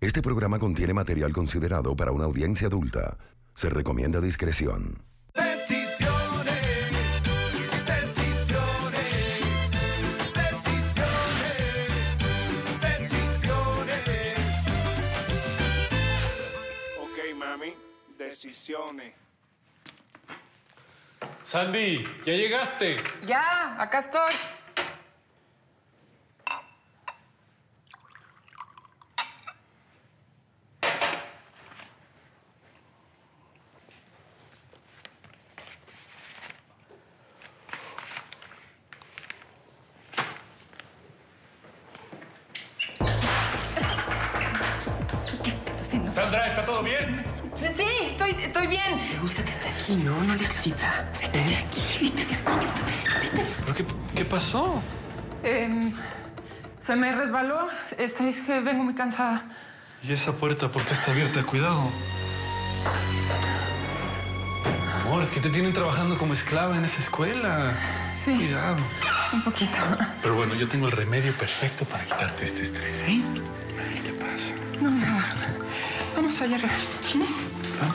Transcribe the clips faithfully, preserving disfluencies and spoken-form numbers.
Este programa contiene material considerado para una audiencia adulta. Se recomienda discreción. Decisiones, decisiones, decisiones, decisiones. Ok, mami, decisiones. Sandy, ¿ya llegaste? Ya, acá estoy. Sandra, ¿está todo bien? Sí, sí, estoy, estoy bien. Me gusta que esté aquí, ¿no? No le excita. Vete de aquí, vete de aquí. Vete. ¿Pero qué, qué pasó? Eh, se me resbaló. Estoy, es que vengo muy cansada. ¿Y esa puerta por qué está abierta? Cuidado. Amor, es que te tienen trabajando como esclava en esa escuela. Sí. Cuidado. Un poquito. Pero bueno, yo tengo el remedio perfecto para quitarte este estrés, ¿eh? ¿Qué te pasa? No, nada. Vamos allá arriba. ¿Sí? ¿Ah?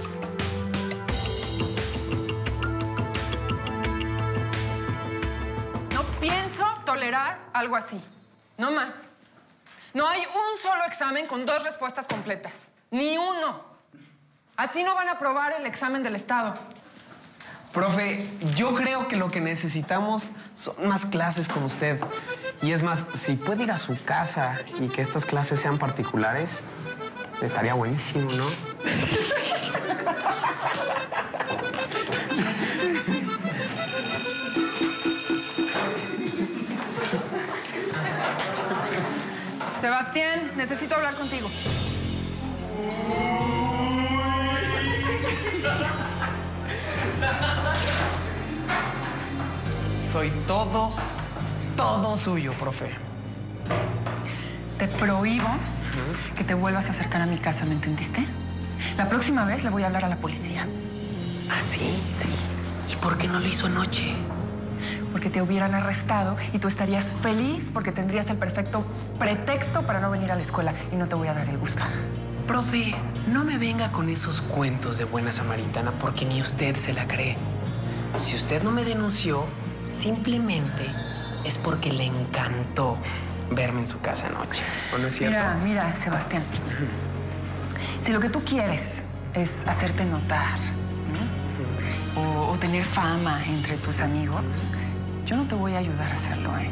No pienso tolerar algo así. No más. No hay un solo examen con dos respuestas completas. Ni uno. Así no van a aprobar el examen del Estado. Profe, yo creo que lo que necesitamos son más clases como usted. Y es más, si puede ir a su casa y que estas clases sean particulares, estaría buenísimo, ¿no? Sebastián, necesito hablar contigo. Soy todo, todo suyo, profe. Te prohíbo que te vuelvas a acercar a mi casa, ¿me entendiste? La próxima vez le voy a hablar a la policía. ¿Ah, sí? Sí. ¿Y por qué no lo hizo anoche? Porque te hubieran arrestado y tú estarías feliz porque tendrías el perfecto pretexto para no venir a la escuela y no te voy a dar el gusto. Profe, no me venga con esos cuentos de buena samaritana porque ni usted se la cree. Si usted no me denunció, simplemente es porque le encantó verme en su casa anoche. ¿O no es cierto? Mira, mira, Sebastián. Si lo que tú quieres es hacerte notar, ¿no? o, o tener fama entre tus amigos, yo no te voy a ayudar a hacerlo, ¿eh?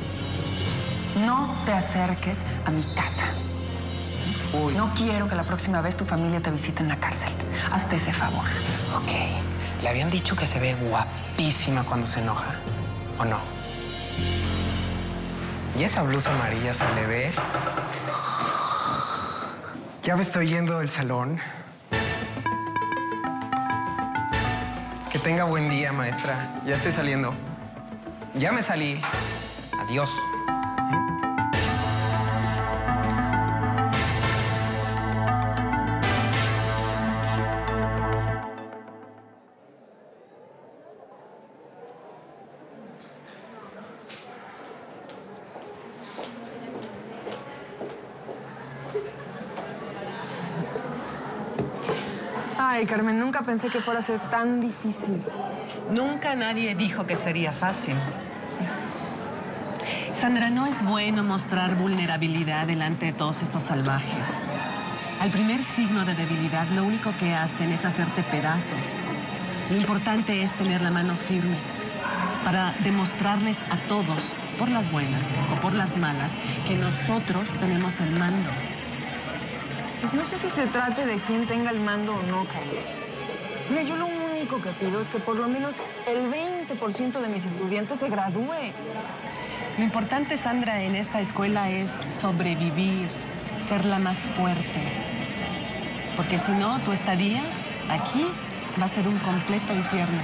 No te acerques a mi casa. Uy. No quiero que la próxima vez tu familia te visite en la cárcel. Hazte ese favor. Ok. Le habían dicho que se ve guapísima cuando se enoja, ¿o no? Y esa blusa amarilla se le ve. Ya me estoy yendo del salón. Que tenga buen día, maestra. Ya estoy saliendo. Ya me salí. Adiós. Ay, Carmen, nunca pensé que fuera a ser tan difícil. Nunca nadie dijo que sería fácil. Sandra, no es bueno mostrar vulnerabilidad delante de todos estos salvajes. Al primer signo de debilidad, lo único que hacen es hacerte pedazos. Lo importante es tener la mano firme para demostrarles a todos, por las buenas o por las malas, que nosotros tenemos el mando. Pues no sé si se trate de quién tenga el mando o no, Carmen. Mira, yo lo único que pido es que por lo menos el veinte por ciento de mis estudiantes se gradúe. Lo importante, Sandra, en esta escuela es sobrevivir, ser la más fuerte. Porque si no, tu estadía aquí va a ser un completo infierno.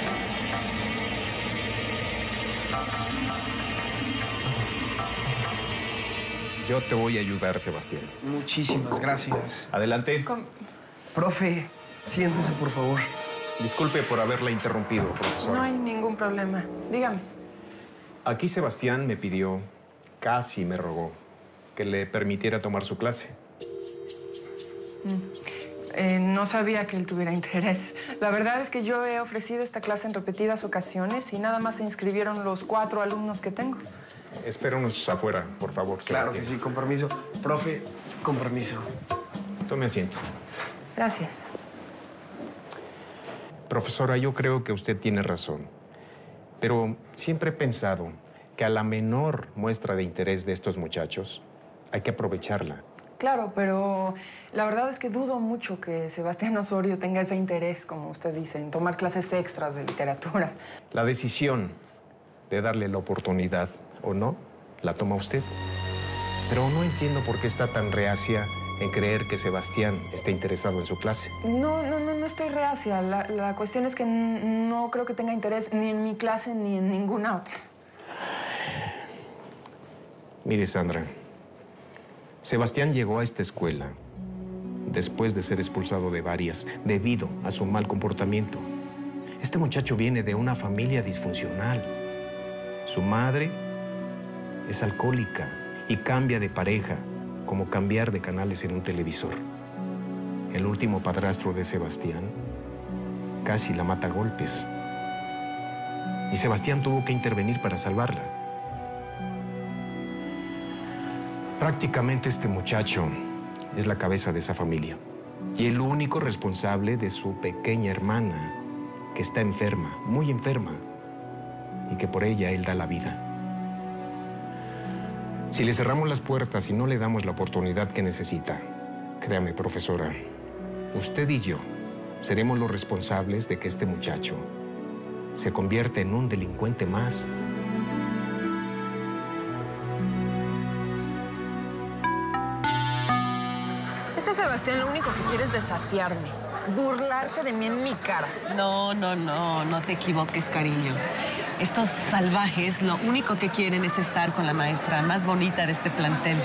Yo te voy a ayudar, Sebastián. Muchísimas gracias. Adelante. Con... Profe, siéntese, por favor. Disculpe por haberla interrumpido, profesor. No hay ningún problema. Dígame. Aquí Sebastián me pidió, casi me rogó, que le permitiera tomar su clase. Eh, no sabía que él tuviera interés. La verdad es que yo he ofrecido esta clase en repetidas ocasiones y nada más se inscribieron los cuatro alumnos que tengo. Espéranos afuera, por favor, Claro Sebastián. que sí, con permiso. Profe, con permiso. Tome asiento. Gracias. Profesora, yo creo que usted tiene razón. Pero siempre he pensado que a la menor muestra de interés de estos muchachos hay que aprovecharla. Claro, pero la verdad es que dudo mucho que Sebastián Osorio tenga ese interés, como usted dice, en tomar clases extras de literatura. La decisión de darle la oportunidad o no, la toma usted. Pero no entiendo por qué está tan reacia en creer que Sebastián está interesado en su clase. No, no, no, no estoy reacia. La, la cuestión es que no creo que tenga interés ni en mi clase ni en ninguna otra. Mire, Sandra, Sebastián llegó a esta escuela después de ser expulsado de varias debido a su mal comportamiento. Este muchacho viene de una familia disfuncional. Su madre es alcohólica y cambia de pareja como cambiar de canales en un televisor. El último padrastro de Sebastián casi la mata a golpes. Y Sebastián tuvo que intervenir para salvarla. Prácticamente este muchacho es la cabeza de esa familia y el único responsable de su pequeña hermana, que está enferma, muy enferma, y que por ella él da la vida. Si le cerramos las puertas y no le damos la oportunidad que necesita, créame, profesora, usted y yo seremos los responsables de que este muchacho se convierta en un delincuente más. Este Sebastián lo único que quiere es desafiarme, burlarse de mí en mi cara. No, no, no, no te equivoques, cariño. Estos salvajes lo único que quieren es estar con la maestra más bonita de este plantel.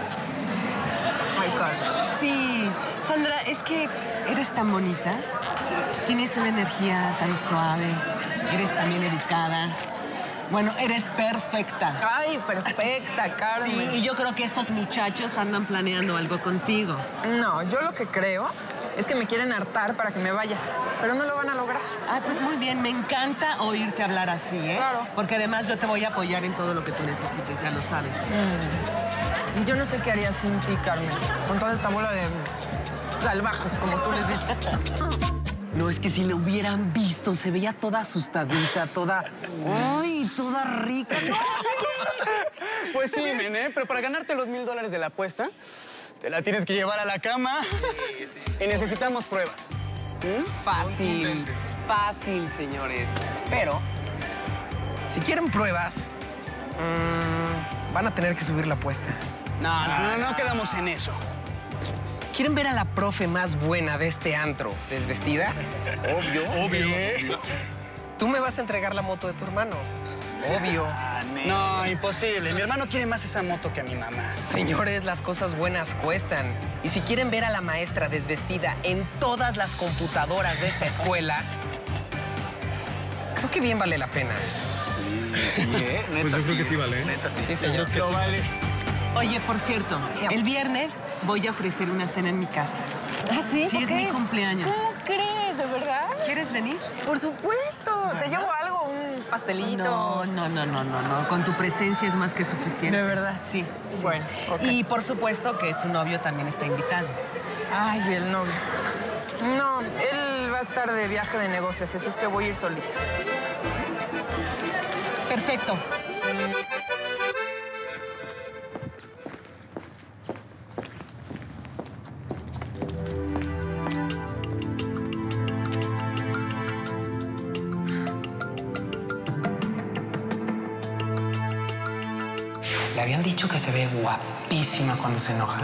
Michael. Sí, Sandra, es que eres tan bonita, tienes una energía tan suave, eres también educada. Bueno, eres perfecta. Ay, perfecta, Carmen. Sí, y yo creo que estos muchachos andan planeando algo contigo. No, yo lo que creo es que me quieren hartar para que me vaya, pero no lo van a lograr. Ah, pues muy bien, me encanta oírte hablar así, ¿eh? Claro. Porque además yo te voy a apoyar en todo lo que tú necesites, ya lo sabes. Mm. Yo no sé qué haría sin ti, Carmen, con toda esta bola de salvajes, como tú les dices. No, es que si la hubieran visto, se veía toda asustadita, toda... ¡Ay, toda rica! Pues sí, Mené, pero para ganarte los mil dólares de la apuesta, te la tienes que llevar a la cama. Sí, sí. Y necesitamos pruebas. ¿Mm? Fácil, fácil, señores. Pero, si quieren pruebas, mmm, van a tener que subir la apuesta. No, no, no, no quedamos en eso. ¿Quieren ver a la profe más buena de este antro desvestida? Obvio. Obvio. Sí. Tú me vas a entregar la moto de tu hermano. Obvio. Ah, no, imposible. Mi hermano quiere más esa moto que a mi mamá. Señores, las cosas buenas cuestan. Y si quieren ver a la maestra desvestida en todas las computadoras de esta escuela, creo que bien vale la pena. Sí, sí, ¿eh? Neta, Pues yo creo sí. que sí vale, ¿eh? Neta, sí. Sí, señor. Lo vale. Oye, por cierto, el viernes voy a ofrecer una cena en mi casa. ¿Ah, sí? Sí, es mi cumpleaños. ¿Cómo crees? ¿De verdad? ¿Quieres venir? Por supuesto. ¿Te llevo algo? ¿Un pastelito? No, no, no, no, no, no. Con tu presencia es más que suficiente. ¿De verdad? Sí. sí. Bueno, ok. Y por supuesto que tu novio también está invitado. Ay, el novio. No, él va a estar de viaje de negocios, así es que voy a ir solita. Perfecto. ¿Le habían dicho que se ve guapísima cuando se enoja?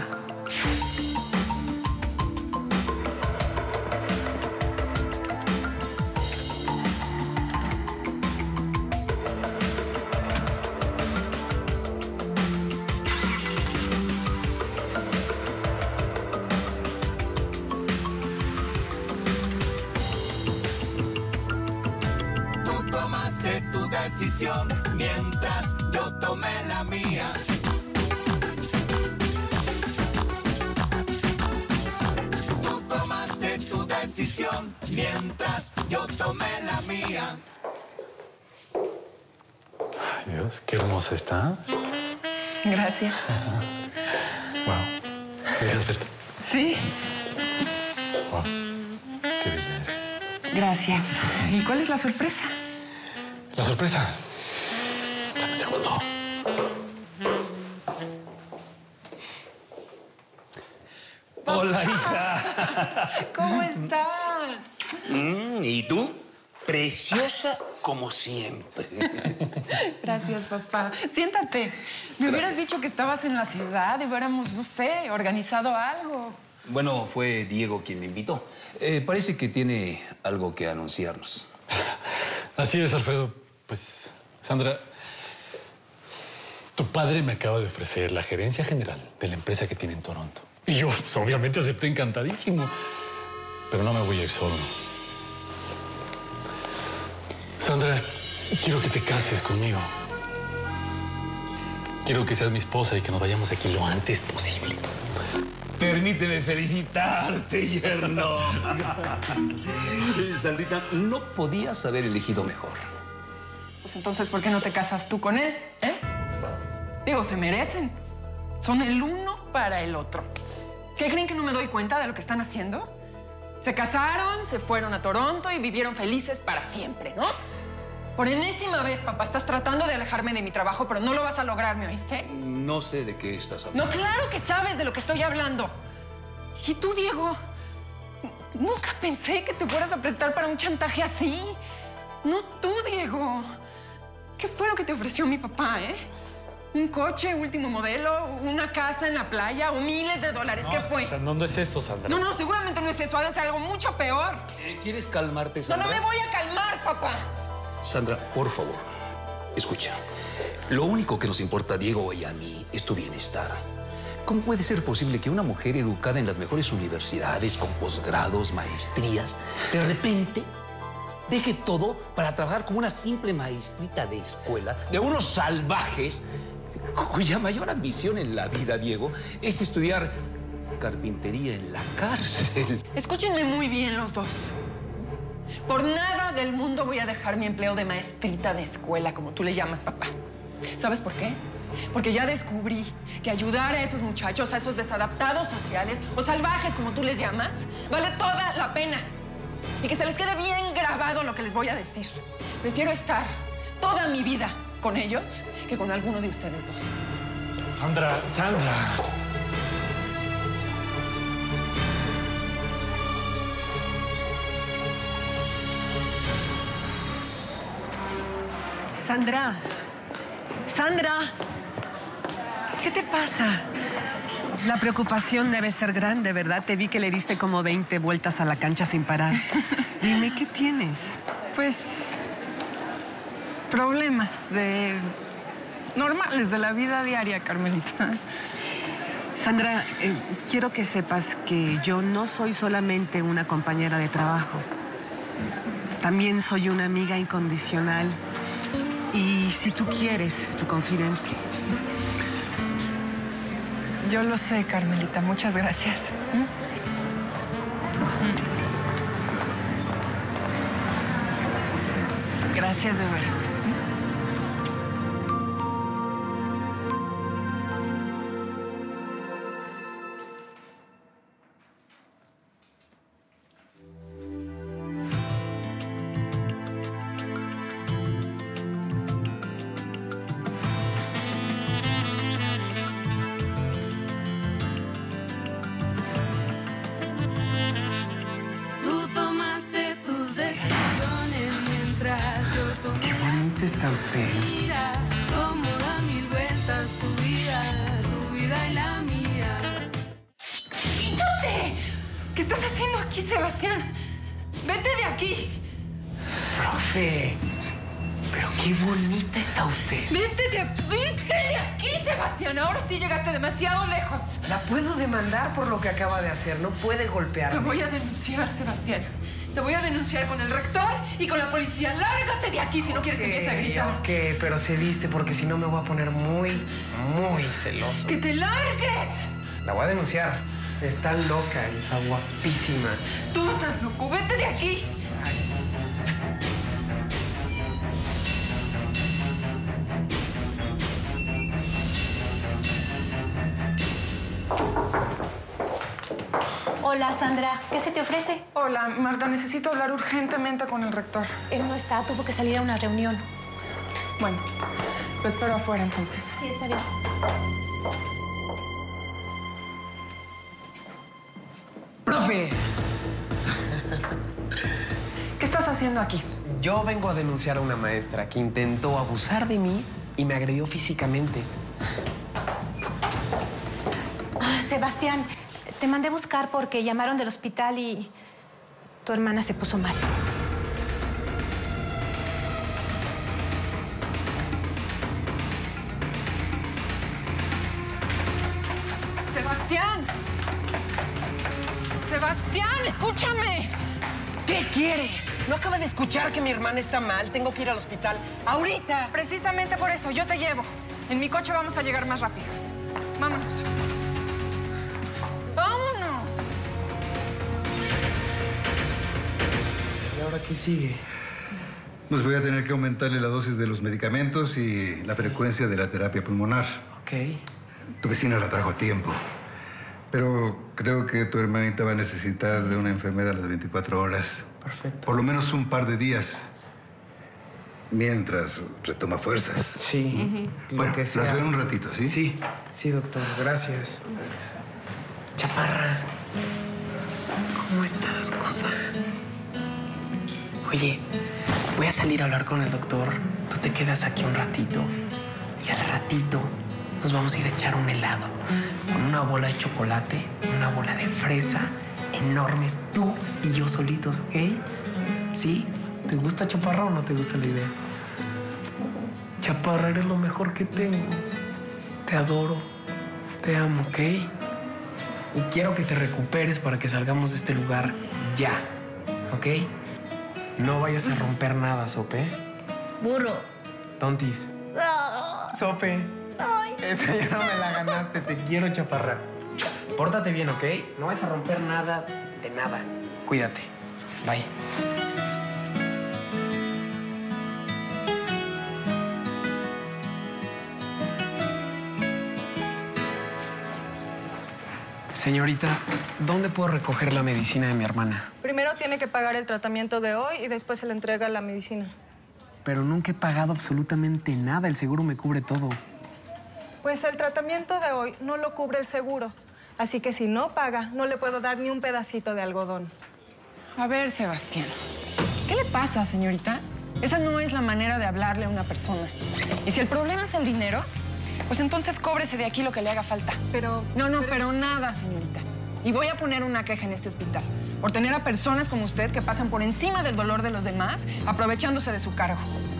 Tú tomaste tu decisión mientras yo tomé la mía. decisión mientras yo tomé la mía. Ay, Dios, qué hermosa está. Gracias. Wow. ¿Dejas verte? Sí. Wow. Qué bella eres. Gracias. ¿Y cuál es la sorpresa? La sorpresa. Dame un segundo. Hola, hija. ¿Cómo estás? Mm, ¿Y tú? Preciosa como siempre. Gracias, papá. Siéntate. Me hubieras dicho que estabas en la ciudad y hubiéramos, no sé, organizado algo. Bueno, fue Diego quien me invitó. Eh, parece que tiene algo que anunciarnos. Así es, Alfredo. Pues, Sandra, tu padre me acaba de ofrecer la gerencia general de la empresa que tiene en Toronto. Y yo, pues, obviamente acepté encantadísimo. Pero no me voy a ir solo. Sandra, quiero que te cases conmigo. Quiero que seas mi esposa y que nos vayamos aquí lo antes posible. Permíteme felicitarte, yerno. Sandrita, no podías haber elegido mejor. Pues entonces, ¿por qué no te casas tú con él? ¿Eh? Digo, se merecen. Son el uno para el otro. ¿Qué creen que no me doy cuenta de lo que están haciendo? Se casaron, se fueron a Toronto y vivieron felices para siempre, ¿no? Por enésima vez, papá, estás tratando de alejarme de mi trabajo, pero no lo vas a lograr, ¿me oíste? No sé de qué estás hablando. No, claro que sabes de lo que estoy hablando. ¿Y tú, Diego? Nunca pensé que te fueras a prestar para un chantaje así. No tú, Diego. ¿Qué fue lo que te ofreció mi papá, eh? ¿Un coche último modelo? ¿Una casa en la playa? ¿O miles de dólares? No, ¿Qué fue? O sea, no, no es eso, Sandra. No, no, seguramente no es eso. Ha de ser algo mucho peor. Eh, ¿Quieres calmarte, No, Sandra? no me voy a calmar, papá. Sandra, por favor, escucha. Lo único que nos importa a Diego y a mí es tu bienestar. ¿Cómo puede ser posible que una mujer educada en las mejores universidades, con posgrados, maestrías, de repente deje todo para trabajar como una simple maestrita de escuela de unos salvajes cuya mayor ambición en la vida, Diego, es estudiar carpintería en la cárcel? Escúchenme muy bien los dos. Por nada del mundo voy a dejar mi empleo de maestrita de escuela, como tú le llamas, papá. ¿Sabes por qué? Porque ya descubrí que ayudar a esos muchachos, a esos desadaptados sociales o salvajes, como tú les llamas, vale toda la pena. Y que se les quede bien grabado lo que les voy a decir. Prefiero estar toda mi vida con ellos que con alguno de ustedes dos. Sandra, Sandra. Sandra. Sandra. ¿Qué te pasa? La preocupación debe ser grande, ¿verdad? Te vi que le diste como veinte vueltas a la cancha sin parar. Dime, ¿qué tienes? Pues problemas de normales de la vida diaria, Carmelita. Sandra, eh, quiero que sepas que yo no soy solamente una compañera de trabajo. También soy una amiga incondicional. Y si tú quieres, tu confidente. Yo lo sé, Carmelita. Muchas gracias. ¿Mm? Gracias de veras. Está usted. Mira cómo da mil vueltas tu vida, tu vida y la mía. ¡Quítate! ¿Qué estás haciendo aquí, Sebastián? ¡Vete de aquí! Profe, pero qué bonita está usted. ¡Vete de, vete de aquí, Sebastián! Ahora sí llegaste demasiado lejos. La puedo demandar por lo que acaba de hacer. No puede golpearme. Te voy a denunciar, Sebastián. Te voy a denunciar con el rector y con la policía. ¡Lárgate de aquí si no okay, quieres que empiece a gritar! Ok, pero se viste porque si no me voy a poner muy, muy celoso. ¡Que te largues! La voy a denunciar. Está loca y está guapísima. Tú estás loco. ¡Vete de aquí! Hola, Sandra. ¿Qué se te ofrece? Hola, Marta. Necesito hablar urgentemente con el rector. Él no está. Tuvo que salir a una reunión. Bueno, lo espero afuera, entonces. Sí, está bien. ¡Profe! ¿Qué estás haciendo aquí? Yo vengo a denunciar a una maestra que intentó abusar de mí y me agredió físicamente. Ah, Sebastián, te mandé a buscar porque llamaron del hospital y tu hermana se puso mal. ¡Sebastián! ¡Sebastián, escúchame! ¿Qué quiere? ¿No acaba de escuchar que mi hermana está mal? Tengo que ir al hospital. ¡Ahorita! Precisamente por eso, yo te llevo. En mi coche vamos a llegar más rápido. Vámonos. ¡Vámonos! ¿Y ahora qué sigue? Pues voy a tener que aumentarle la dosis de los medicamentos y la frecuencia de la terapia pulmonar. Ok. Tu vecina la trajo a tiempo. Pero creo que tu hermanita va a necesitar de una enfermera a las veinticuatro horas. Perfecto. Por lo menos un par de días. Mientras retoma fuerzas. Sí. Uh-huh. Bueno, que sea. las veo en un ratito, ¿sí? Sí. Sí, doctor. Gracias. Chaparra. ¿Cómo estás, cosa? Oye, voy a salir a hablar con el doctor. Tú te quedas aquí un ratito. Y al ratito nos vamos a ir a echar un helado. Con una bola de chocolate, una bola de fresa, enormes, tú y yo solitos, ¿ok? ¿Sí? ¿Te gusta, Chaparra, o no te gusta la idea? Chaparra, eres lo mejor que tengo. Te adoro, te amo, ¿ok? Y quiero que te recuperes para que salgamos de este lugar ya, ¿ok? No vayas a romper nada, Sope. Burro. Tontis. Sope. Esa ya no me la ganaste. Te quiero, Chaparra. Pórtate bien, ¿ok? No vas a romper nada de nada. Cuídate. Bye. Señorita, ¿dónde puedo recoger la medicina de mi hermana? Primero tiene que pagar el tratamiento de hoy y después se le entrega la medicina. Pero nunca he pagado absolutamente nada. El seguro me cubre todo. Pues el tratamiento de hoy no lo cubre el seguro. Así que si no paga, no le puedo dar ni un pedacito de algodón. A ver, Sebastián, ¿qué le pasa, señorita? Esa no es la manera de hablarle a una persona. Y si el problema es el dinero, pues entonces cóbrese de aquí lo que le haga falta. Pero... No, no, pero, pero nada, señorita. Y voy a poner una queja en este hospital por tener a personas como usted que pasan por encima del dolor de los demás, aprovechándose de su cargo.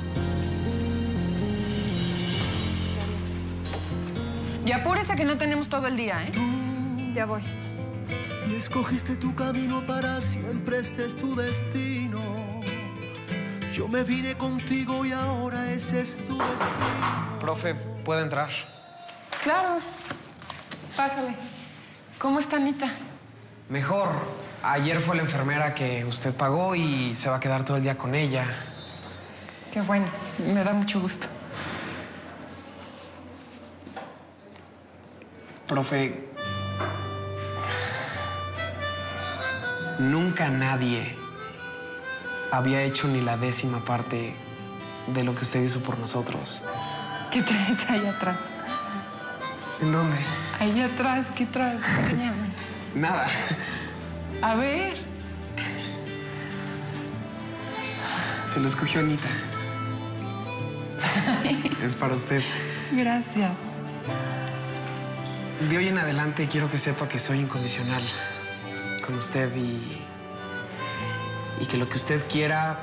Y apúrese que no tenemos todo el día, ¿eh? Ya voy. Y escogiste tu camino para siempre, este es tu destino. Yo me vine contigo y ahora ese es tu destino. Profe, ¿puedo entrar? Claro. Pásale. ¿Cómo está Anita? Mejor. Ayer fue la enfermera que usted pagó y se va a quedar todo el día con ella. Qué bueno. Me da mucho gusto. Profe, nunca nadie había hecho ni la décima parte de lo que usted hizo por nosotros. ¿Qué traes ahí atrás? ¿En dónde? Ahí atrás, ¿qué traes? Enséñame. Nada. A ver. Se lo escogió Anita. Es para usted. Gracias. De hoy en adelante quiero que sepa que soy incondicional con usted y, y que lo que usted quiera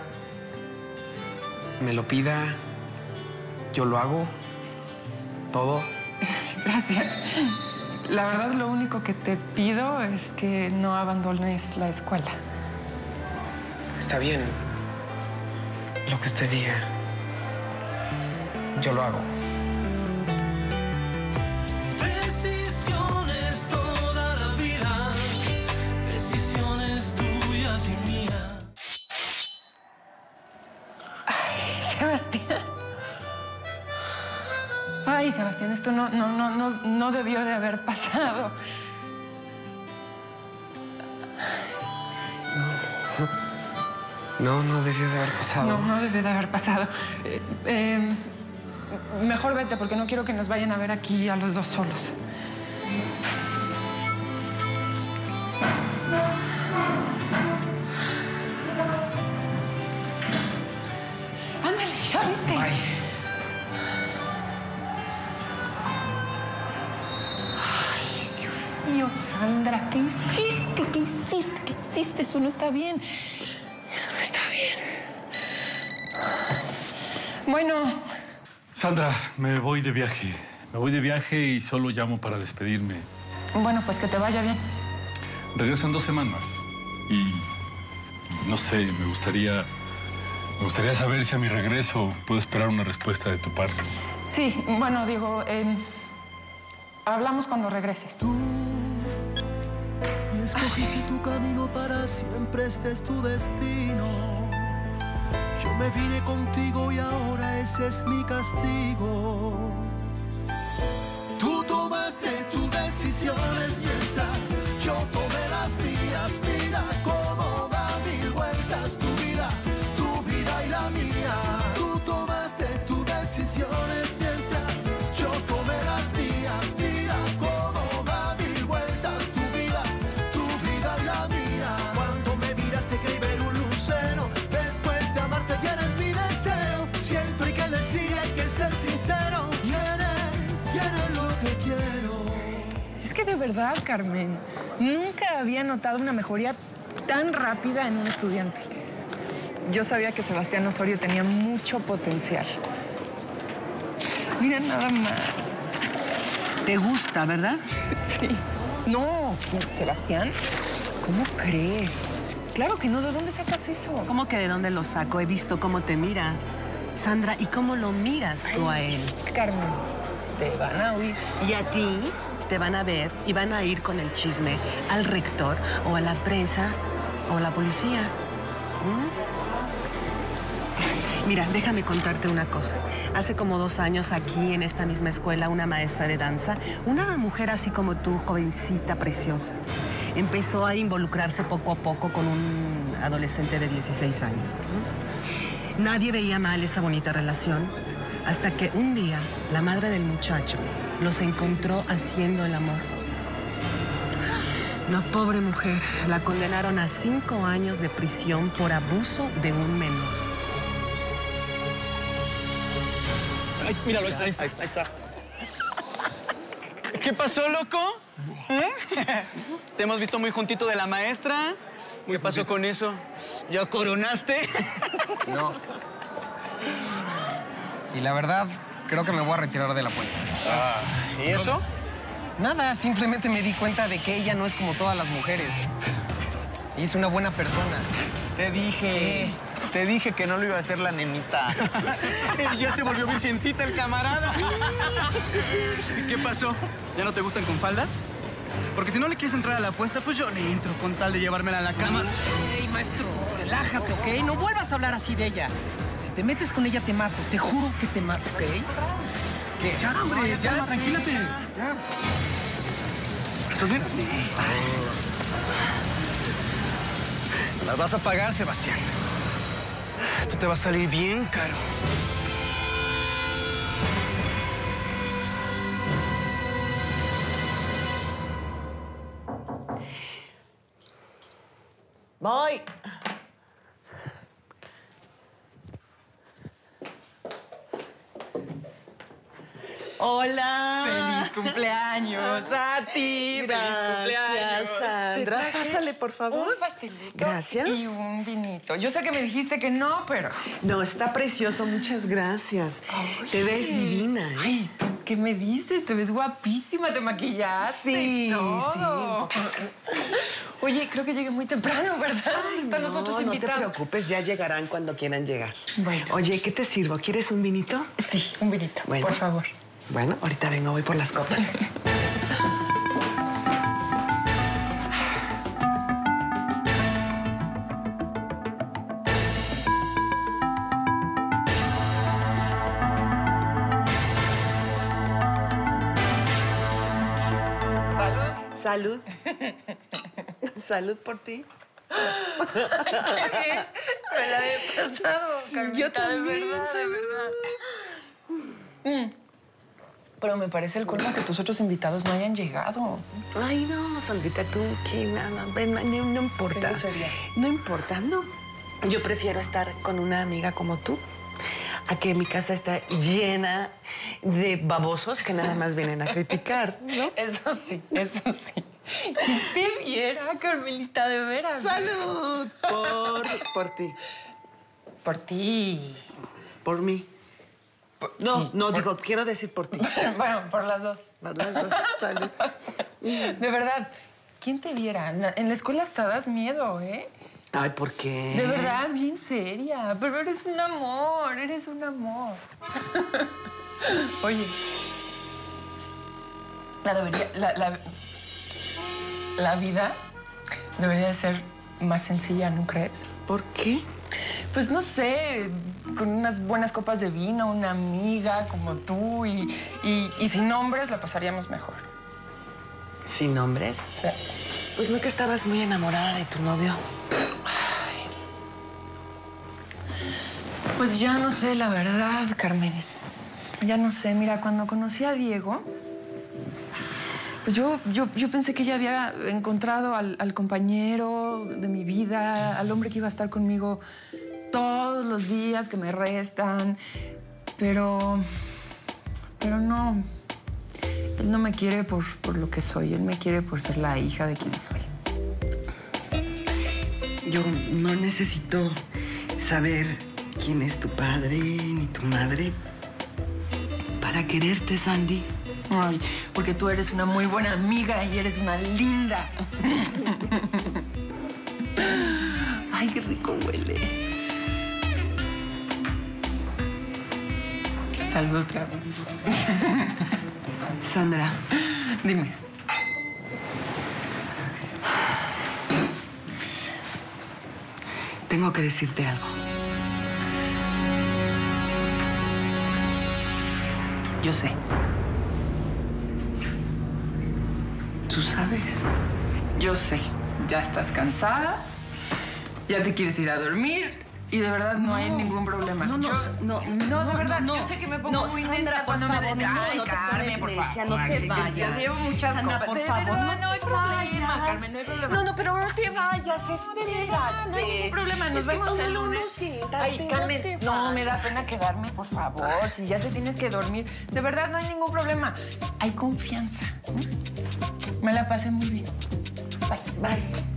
me lo pida, yo lo hago, todo. Gracias. La verdad, lo único que te pido es que no abandones la escuela. Está bien. Lo que usted diga, yo lo hago. Decisiones toda la vida. Ay, Sebastián, esto no, no, no, no, no debió de haber pasado. No, no debió de haber pasado. No, no debió de haber pasado. Eh, eh, mejor vete, porque no quiero que nos vayan a ver aquí a los dos solos. Ándale, ya vete. Ay. Ay, Dios mío, Sandra, ¿qué hiciste? ¿Qué hiciste? ¿Qué hiciste? Eso no está bien. Eso no está bien. Bueno. Sandra, me voy de viaje. Me voy de viaje y solo llamo para despedirme. Bueno, pues que te vaya bien. Regreso en dos semanas. Y no sé, me gustaría... Me gustaría saber si a mi regreso puedo esperar una respuesta de tu parte. Sí, bueno, digo, eh, hablamos cuando regreses. Tú y escogiste tu camino para siempre, este es tu destino. Yo me vine contigo y ahora ese es mi castigo. Tú tomaste tus decisiones mientras yo tomé las mías. Mira cómo da mil vueltas tu vida, tu vida y la mía. Tú tomaste tus decisiones mientras yo tomé las mías. Mira cómo da mil vueltas tu vida, tu vida y la mía. Cuando me miraste creí ver un lucero. Después de amarte tienes mi deseo. Siempre hay que decir y hay que ser sincero. Y eres, y eres lo que quiero. Es que de verdad, Carmen, nunca había notado una mejoría tan rápida en un estudiante. Yo sabía que Sebastián Osorio tenía mucho potencial. Mira nada más. ¿Te gusta, verdad? Sí. No, ¿quién? ¿Sebastián? ¿Cómo crees? Claro que no. ¿De dónde sacas eso? ¿Cómo que de dónde lo saco? He visto cómo te mira. Sandra, ¿y cómo lo miras tú a él? Carmen, te van a oír. Y a ti te van a ver y van a ir con el chisme al rector o a la prensa o a la policía. ¿Mm? Mira, déjame contarte una cosa. Hace como dos años aquí en esta misma escuela, una maestra de danza, una mujer así como tú, jovencita, preciosa, empezó a involucrarse poco a poco con un adolescente de dieciséis años. ¿No? Nadie veía mal esa bonita relación hasta que un día la madre del muchacho los encontró haciendo el amor. No, pobre mujer, la condenaron a cinco años de prisión por abuso de un menor. Ay, míralo, ahí está, ahí está, ahí está. ¿Qué pasó, loco? ¿Eh? Te hemos visto muy juntito de la maestra. ¿Qué pasó con eso? ¿Ya coronaste? No. Y la verdad, creo que me voy a retirar de la apuesta. Ah, ¿y eso? Nada, simplemente me di cuenta de que ella no es como todas las mujeres. Ella es una buena persona. Te dije. ¿Qué? Te dije que no lo iba a hacer la nenita. Ya se volvió virgencita el camarada. ¿Qué pasó? ¿Ya no te gustan con faldas? Porque si no le quieres entrar a la apuesta, pues yo le entro con tal de llevármela a la cama. Ey, maestro, relájate, ¿ok? No vuelvas a hablar así de ella. Si te metes con ella, te mato. Te juro que te mato, ¿ok? ¿Qué? Ya, hombre, ya, ya, tranquilate. Ya. ¿Estás bien? Las vas a pagar, Sebastián. Esto te va a salir bien caro. Voy. Hola. ¡Feliz cumpleaños a ti! Gracias, ¡Feliz cumpleaños! Sandra. Te traje Pásale, por favor. Un pastelito. Gracias. Y un vinito. Yo sé que me dijiste que no, pero... No, está precioso. Muchas gracias. Oye. Te ves divina, ¿eh? Ay, ¿tú qué me dices? Te ves guapísima, te maquillaste. Sí, y todo. sí. Oye, creo que llegué muy temprano, ¿verdad? Ay, Están no, los otros invitados. No te preocupes, ya llegarán cuando quieran llegar. Bueno. Oye, ¿qué te sirvo? ¿Quieres un vinito? Sí, un vinito, bueno, por favor. Bueno, ahorita vengo, voy por las copas. Salud. Salud por ti. Qué bien. Me la he pasado, Carmita. Yo también, de verdad, salud. de verdad. Mm. Pero me parece el colmo que tus otros invitados no hayan llegado. Ay, no, Sandrita, tú, que nada, no, no importa. ¿Qué sería? No importa, no. Yo prefiero estar con una amiga como tú a que mi casa está llena de babosos que nada más vienen a criticar, ¿no? Eso sí, eso sí. ¿Quién te viera, Carmelita, de veras? ¡Salud! Por, por ti. Por ti. Por mí. Por, no, sí, no, por... digo, quiero decir por ti. Bueno, por las dos. Por las dos. Salud. De verdad, ¿quién te viera? En la escuela hasta das miedo, ¿eh? Ay, ¿por qué? De verdad, bien seria. Pero eres un amor, eres un amor. Oye, la debería... La, la, la vida debería de ser más sencilla, ¿no crees? ¿Por qué? Pues no sé, con unas buenas copas de vino, una amiga como tú y, y, y sin nombres la pasaríamos mejor. ¿Sin nombres? Sí. Pues no que estabas muy enamorada de tu novio. Ay. Pues ya no sé, la verdad, Carmen. Ya no sé. Mira, cuando conocí a Diego, pues yo, yo, yo pensé que ya había encontrado al, al compañero de mi vida, al hombre que iba a estar conmigo todos los días que me restan. Pero... Pero no. Él no me quiere por, por lo que soy. Él me quiere por ser la hija de quien soy. Yo no necesito saber quién es tu padre ni tu madre para quererte, Sandy. Ay, porque tú eres una muy buena amiga y eres una linda. Ay, qué rico hueles. Salud otra vez. Sandra. Dime. Tengo que decirte algo. Yo sé. ¿Tú sabes? Yo sé. Ya estás cansada, ya te quieres ir a dormir y de verdad no, no hay ningún problema. No, no, yo, no, no, no, de verdad, no, yo sé que me pongo no, muy Sandra, necia cuando por me favor, dicen, no, ay, no te Carmen, por necia, favor. no te que vayas. Te llevo muchas Sandra, copas. por De favor, verdad, no no hay te problema, vayas. Carmen, no hay problema. No, no, pero no te vayas, No, de verdad, no hay ningún problema. Nos Es vemos que, el no, no, lunes. no, siéntate, Ay, Carmen, no te no, me da vayas. pena quedarme, por favor. Si ya te tienes que dormir. De verdad, no hay ningún problema. Hay confianza. ¿eh? Me la pasé muy bien. Bye. Bye.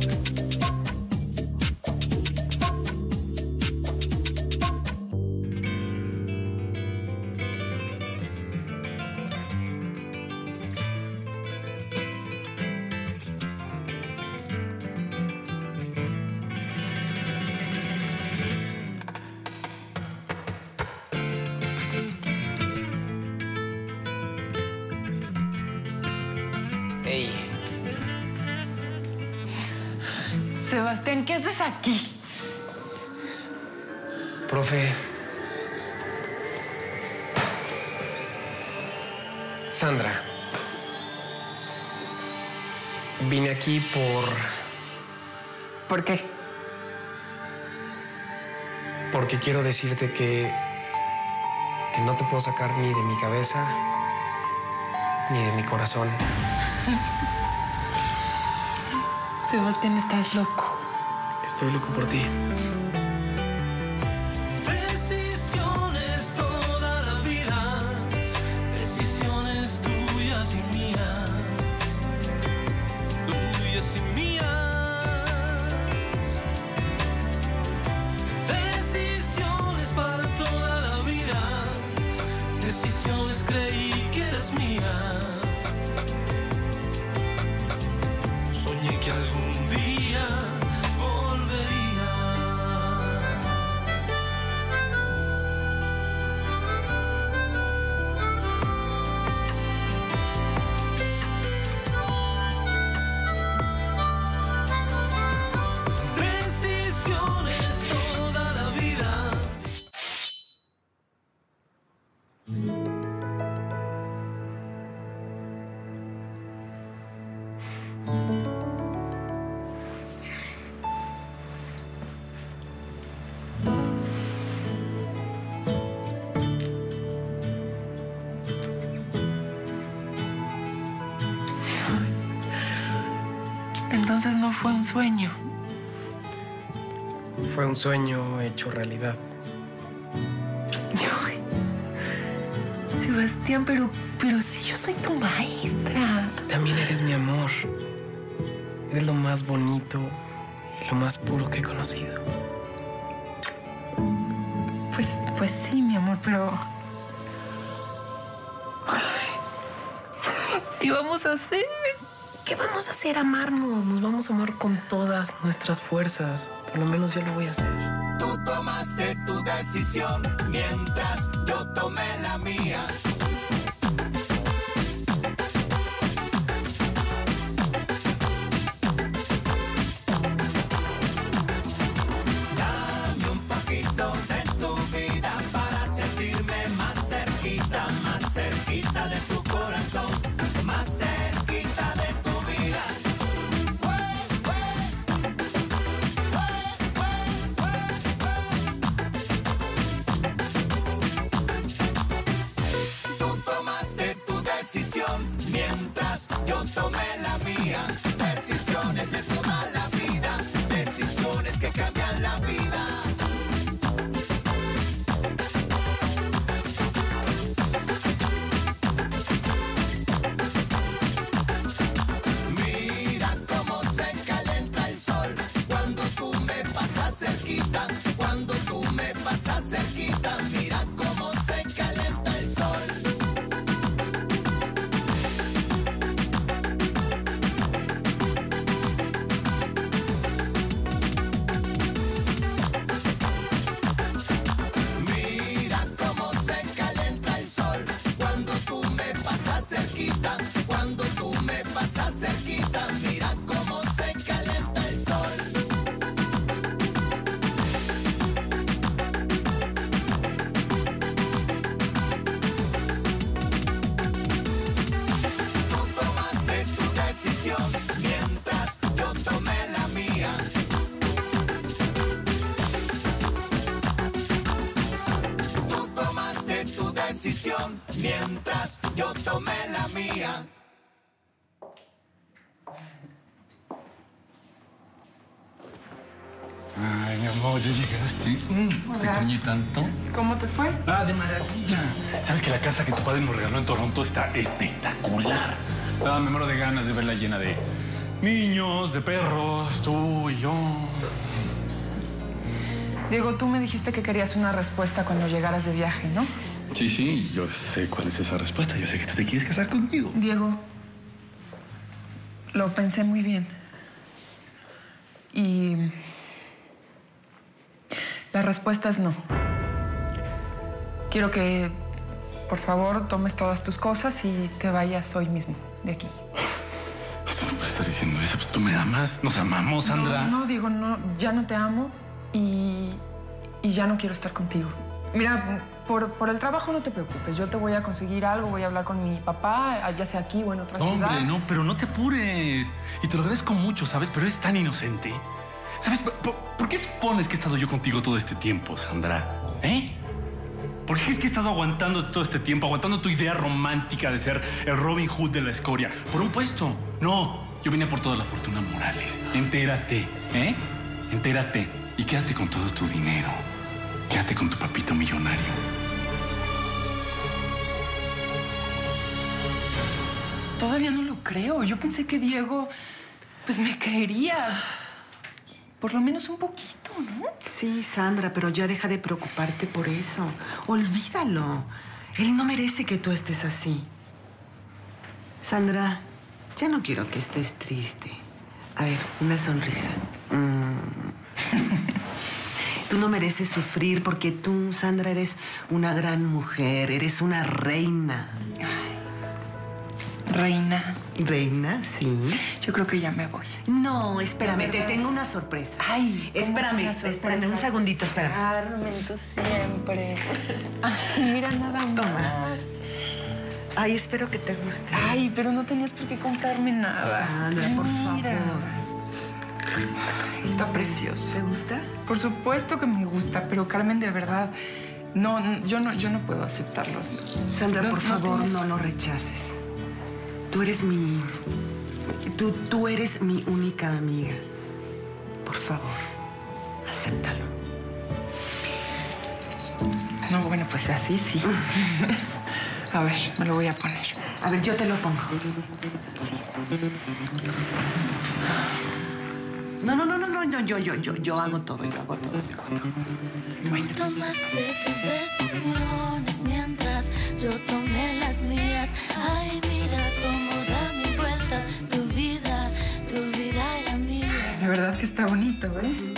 Ey. Sebastián, ¿qué haces aquí? Profe. Sandra. Vine aquí por... ¿Por qué? Porque quiero decirte que... que no te puedo sacar ni de mi cabeza ni de mi corazón. Sebastián, estás loco. Estoy loco por ti. Decisiones toda la vida, decisiones tuyas y mías, tuyas y mías. Decisiones para toda la vida, decisiones creí que eras mía. Soñé que algún día volverías. Entonces no fue un sueño. Fue un sueño hecho realidad. Ay, Sebastián, pero, pero si yo soy tu maestra. Tú también eres mi amor. Eres lo más bonito y lo más puro que he conocido. Pues, pues sí, mi amor, pero... ¿Qué vamos a hacer? ¿Qué vamos a hacer? Amarnos. Nos vamos a amar con todas nuestras fuerzas. Por lo menos yo lo voy a hacer. Tú tomaste tu decisión mientras yo tomé la mía. Dame un poquito de tu vida para sentirme más cerquita, más cerquita de tu corazón, más cerquita de tu vida. Tú tomaste tu decisión mientras yo tomé la mía. Decisiones de toda la vida, decisiones que cambian la vida. Mira cómo se calenta el sol cuando tú me pasas cerquita, cuando tú me pasas cerquita. Mira cómo se calenta el sol. Mira cómo se calenta el sol cuando tú me pasas cerquita, cuando tú me pasas cerquita. Mira cómo se calenta el sol. Tú tomaste tu decisión mientras yo tomé la mía. Tú tomaste tu decisión mientras yo tomé la mía. Ay, mi amor, ya llegaste. Mm, te Hola. extrañé tanto. ¿Cómo te fue? Ah, de maravilla. ¿Sabes que la casa que tu padre nos regaló en Toronto está espectacular? Ah, me muero de ganas de verla llena de niños, de perros, tú y yo. Diego, tú me dijiste que querías una respuesta cuando llegaras de viaje, ¿no? Sí, sí, yo sé cuál es esa respuesta. Yo sé que tú te quieres casar conmigo. Diego, lo pensé muy bien. Y la respuesta es no. Quiero que, por favor, tomes todas tus cosas y te vayas hoy mismo de aquí. Tú no puedes estar diciendo eso. Pues tú me amas. Nos amamos, Sandra. No, no, Diego, no, ya no te amo y, y ya no quiero estar contigo. Mira, por, por el trabajo no te preocupes. Yo te voy a conseguir algo, voy a hablar con mi papá, ya sea aquí o en otra ciudad. Hombre, no, pero no te apures. Y te lo agradezco mucho, ¿sabes? Pero eres tan inocente. ¿Sabes? ¿Por, por, por qué supones que he estado yo contigo todo este tiempo, Sandra? ¿Eh? ¿Por qué es que he estado aguantando todo este tiempo, aguantando tu idea romántica de ser el Robin Hood de la escoria? ¿Por un puesto? No, yo vine por toda la fortuna Morales. Entérate, ¿eh? Entérate y quédate con todo tu dinero. Quédate con tu papito millonario. Todavía no lo creo. Yo pensé que Diego, pues, me quería. Por lo menos un poquito, ¿no? Sí, Sandra, pero ya deja de preocuparte por eso. Olvídalo. Él no merece que tú estés así. Sandra, ya no quiero que estés triste. A ver, una sonrisa. Mm. Tú no mereces sufrir porque tú, Sandra, eres una gran mujer, eres una reina. Reina. ¿Reina? Sí. Yo creo que ya me voy. No, espérame, te tengo una sorpresa. Ay, espérame, espérame, un segundito, espérame. Carmen, tú siempre. Ay, mira nada más. Ay, espero que te guste. Ay, pero no tenías por qué contarme nada. Sandra, por Mira. favor. Está precioso. ¿Te gusta? Por supuesto que me gusta, pero Carmen, de verdad, no, no, yo no, yo no puedo aceptarlo. Sandra, No- por no favor, tienes- no lo rechaces. Tú eres mi... Tú, tú eres mi única amiga. Por favor, acéptalo. No, bueno, pues así sí. A ver, me lo voy a poner. A ver, yo te lo pongo. Sí. No, no, no, no, no, yo, yo, yo, yo, yo hago todo, yo hago todo, yo hago todo. Tú tomaste tus decisiones mientras yo tomé las mías. Ay, mira cómo da mil vueltas tu vida, tu vida y la mía. De verdad que está bonito, ¿eh?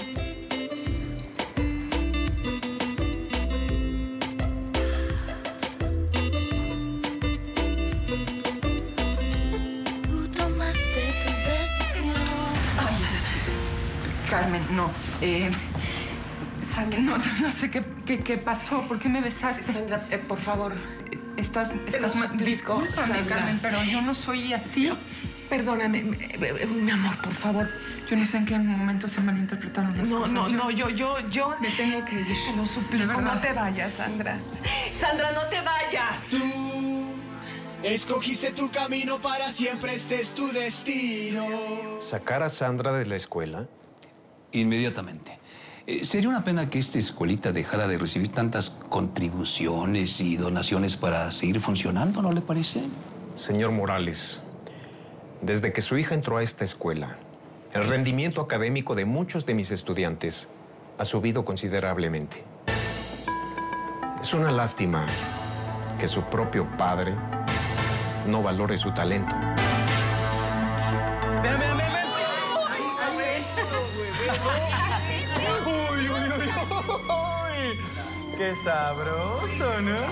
Tú tomaste tus decisiones. Ay, Carmen, no. Eh, Sandra, no, no sé qué, qué, qué pasó. ¿Por qué me besaste? Sandra, eh, por favor. Estás, Te estás lo mal. suplico, Discúlpame, Sandra. Carmen, pero yo no soy así. Perdóname, mi, mi amor, por favor. Yo no sé en qué momento se malinterpretaron las No, cosas. no, no, yo, yo, yo... Me tengo que ir. Te lo suplico, no te vayas, Sandra. Sandra, no te vayas. Tú escogiste tu camino para siempre, este es tu destino. ¿Sacar a Sandra de la escuela? Inmediatamente. Eh, sería una pena que esta escuelita dejara de recibir tantas contribuciones y donaciones para seguir funcionando, ¿no le parece? Señor Morales, desde que su hija entró a esta escuela, el rendimiento académico de muchos de mis estudiantes ha subido considerablemente. Es una lástima que su propio padre no valore su talento. Ven, ven, ven, ven. Ay, ay, eso, güey. Uy, uy, uy, uy. Qué sabroso, ¿no?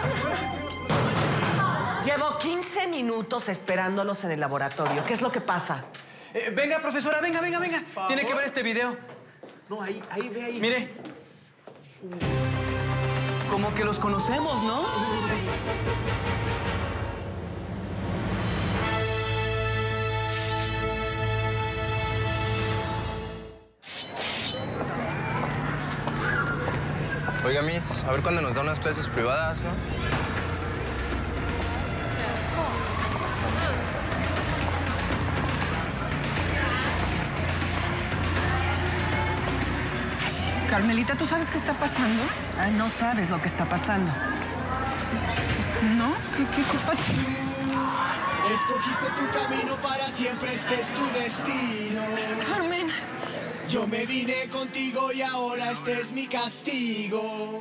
Llevo quince minutos esperándolos en el laboratorio. ¿Qué es lo que pasa? Eh, venga, profesora, venga, venga, venga. Tiene que ver este video. No, ahí, ahí, ve ahí. Mire. Como que los conocemos, ¿no? Oiga, Miss, a ver cuándo nos da unas clases privadas, ¿no? Carmelita, ¿tú sabes qué está pasando? Ah, no sabes lo que está pasando. ¿No? ¿Qué, qué culpa tiene? Escogiste tu camino para siempre, este es tu destino. Carmen. Yo me vine contigo y ahora este es mi castigo.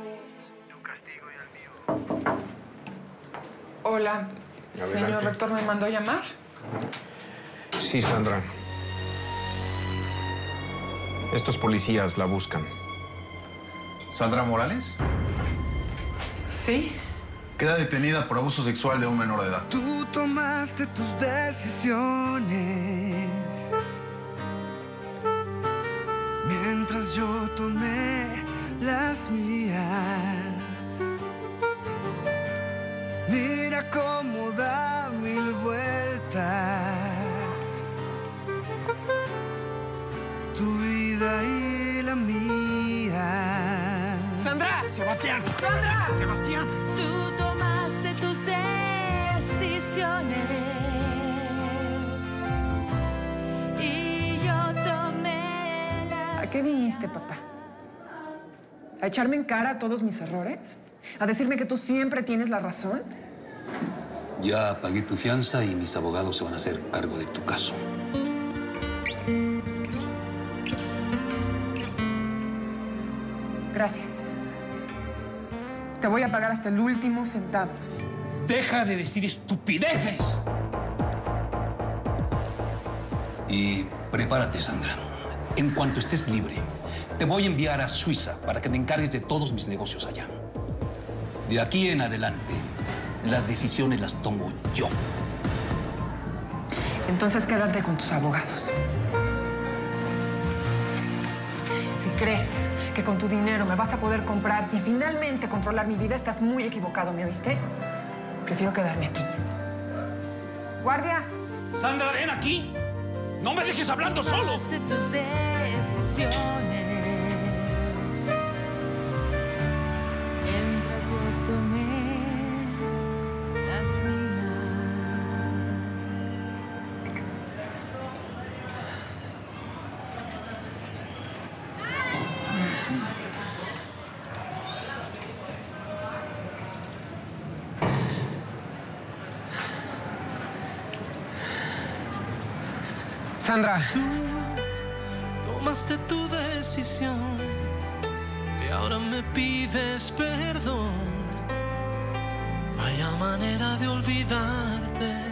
Hola, Adelante. señor rector, ¿me mandó a llamar? Sí, Sandra. Estos policías la buscan. ¿Sandra Morales? Sí. Queda detenida por abuso sexual de un menor de edad. Tú tomaste tus decisiones mientras yo tomé las mías. Mira cómo da mil vueltas tu vida y la mía. ¡Sandra! ¡Sebastián! ¡Sandra! ¡Sebastián! Tú tomaste tus decisiones y yo tomé las... ¿A qué viniste, papá? ¿A echarme en cara a todos mis errores? ¿A decirme que tú siempre tienes la razón? Ya pagué tu fianza y mis abogados se van a hacer cargo de tu caso. Gracias. Te voy a pagar hasta el último centavo. ¡Deja de decir estupideces! Y prepárate, Sandra. En cuanto estés libre, te voy a enviar a Suiza para que te encargues de todos mis negocios allá. De aquí en adelante, las decisiones las tomo yo. Entonces quédate con tus abogados. Si crees que con tu dinero me vas a poder comprar y finalmente controlar mi vida, estás muy equivocado, ¿me oíste? Prefiero quedarme aquí. ¡Guardia! ¡Sandra, ven aquí! ¡No me dejes hablando solo! Tomaste tus decisiones mientras yo tomé las mías. Sandra. Tú tomaste tu decisión y ahora me pides perdón. Vaya manera de olvidarte.